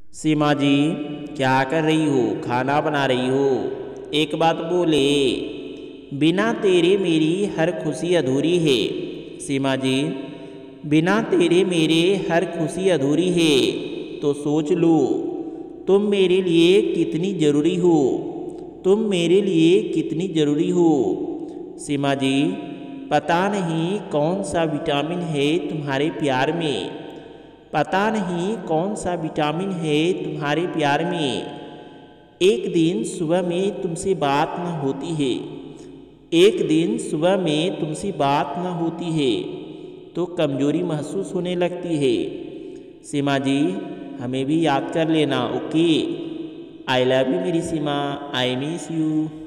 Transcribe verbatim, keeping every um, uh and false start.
सीमा जी, क्या कर रही हो? खाना बना रही हो? एक बात बोले, बिना तेरे मेरी हर खुशी अधूरी है। सीमा जी, बिना तेरे मेरे हर खुशी अधूरी है। तो सोच लो, तुम मेरे लिए कितनी ज़रूरी हो। तुम मेरे लिए कितनी ज़रूरी हो। सीमा जी, पता नहीं कौन सा विटामिन है तुम्हारे प्यार में। पता नहीं कौन सा विटामिन है तुम्हारे प्यार में। एक दिन सुबह में तुमसे बात न होती है। एक दिन सुबह में तुमसे बात न होती है तो कमज़ोरी महसूस होने लगती है। सीमा जी, हमें भी याद कर लेना। ओके, आई लव यू मेरी सीमा, आई मिस यू।